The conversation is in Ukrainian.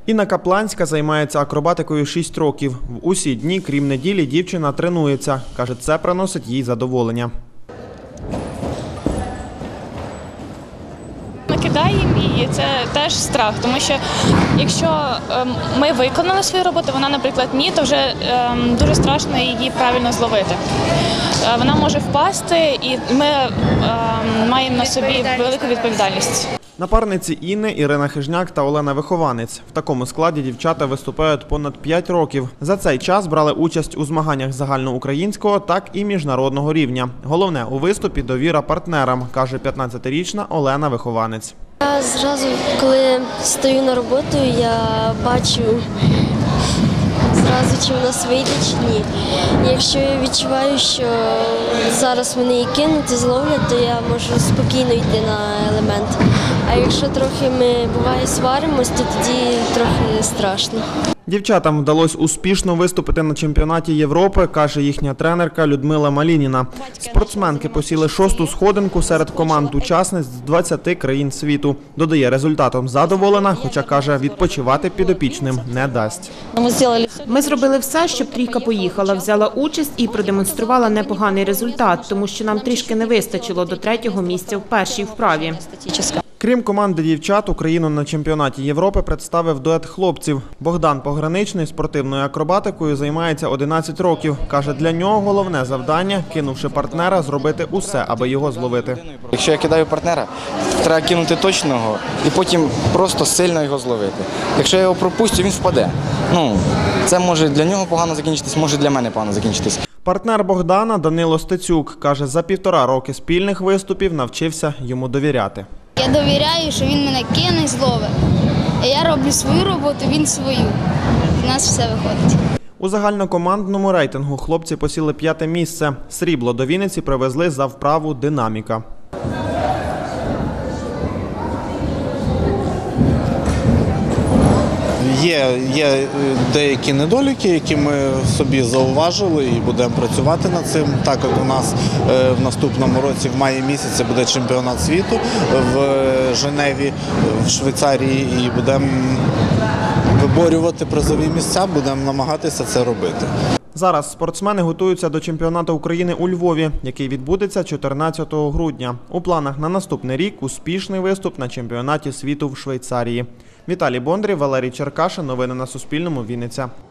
Інна Капланська займається акробатикою 6 років. В усі дні, крім неділі, дівчина тренується. Каже, це приносить їй задоволення. Накидаємо її, це теж страх, тому що якщо ми виконали свою роботу, вона, наприклад, ні, то вже дуже страшно її правильно зловити. Вона може впасти, і ми маємо на собі велику відповідальність. Напарниці Інни – Ірина Хижняк та Олена Вихованець. В такому складі дівчата виступають понад 5 років. За цей час брали участь у змаганнях загальноукраїнського, так і міжнародного рівня. Головне у виступі – довіра партнерам, каже 15-річна Олена Вихованець. Я зразу, коли стою на роботу, я бачу зразу, чи в нас вийде, чи ні. Якщо я відчуваю, що зараз мене її кинуть і зловлять, то я можу спокійно йти на елемент. А якщо трохи ми, буває, сваримось, то тоді трохи страшно. Дівчатам вдалося успішно виступити на чемпіонаті Європи, каже їхня тренерка Людмила Малініна. Спортсменки посіли 6-ту сходинку серед команд-учасниць з 20 країн світу. Додає, результатом задоволена, хоча, каже, відпочивати підопічним не дасть. Ми зробили все, щоб трійка поїхала, взяла участь і продемонструвала непоганий результат, тому що нам трішки не вистачило до 3-го місця в першій вправі. Крім команди дівчат, Україну на чемпіонаті Європи представив дует хлопців. Богдан Пограничний спортивною акробатикою займається 11 років. Каже, для нього головне завдання, кинувши партнера, зробити усе, аби його зловити. Якщо я кидаю партнера, треба кинути точного і потім просто сильно його зловити. Якщо я його пропустю, він впаде. Це може для нього погано закінчитись, може для мене погано закінчитись. Партнер Богдана Данило Стецюк каже, за 1,5 роки спільних виступів навчився йому довіряти. Я довіряю, що він мене кине і зловить. Я роблю свою роботу, він свою. У нас все виходить. У загальнокомандному рейтингу хлопці посіли 5-те місце. Срібло до Вінниці привезли за вправу «Динаміка». Є деякі недоліки, які ми собі зауважили і будемо працювати над цим. Так як у нас в наступному році, в маї місяці, буде чемпіонат світу в Женеві, в Швейцарії, і будемо виборювати призові місця, будемо намагатися це робити. Зараз спортсмени готуються до чемпіонату України у Львові, який відбудеться 14 грудня. У планах на наступний рік – успішний виступ на чемпіонаті світу в Швейцарії. Віталій Бондарєв, Валерій Черкашин. Новини на Суспільному. Вінниця.